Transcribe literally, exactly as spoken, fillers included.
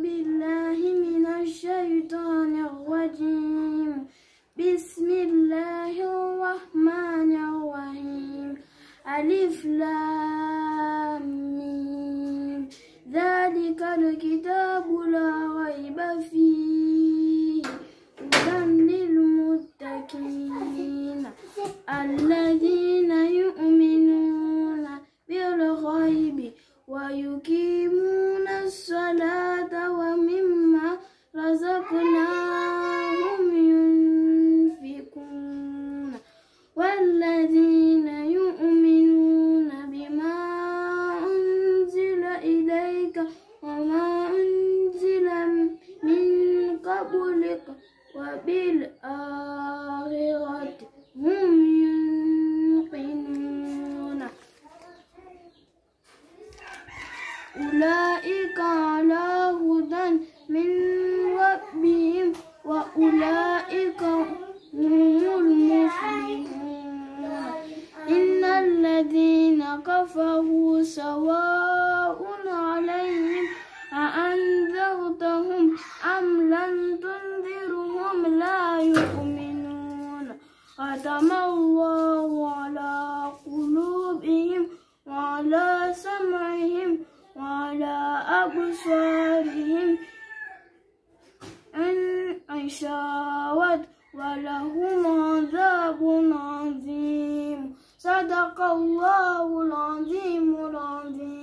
بالله من الشيطان الرجيم. بسم الله الرحمن الرحيم. ألف لام ميم. ذلك الكتاب لا ريب فيه هدى للمتقين الذين يؤمنون بالغيب ويقيمون الصلاة ومما رزقناهم ينفقون والذين يؤمنون بما أنزل إليك وما أنزل من قبلك وبالآخرة هم يوقنون أولئك على هدى من ربهم وأولئك هم المفلحون. إن الذين كفروا سواء عليهم أأنذرتهم أم لم تنذرهم لا يؤمنون. ختم الله على قلوبهم وعلى سمعهم وعلى أبصارهم غشاوة ولهم عذاب عظيم. صدق الله العظيم العظيم.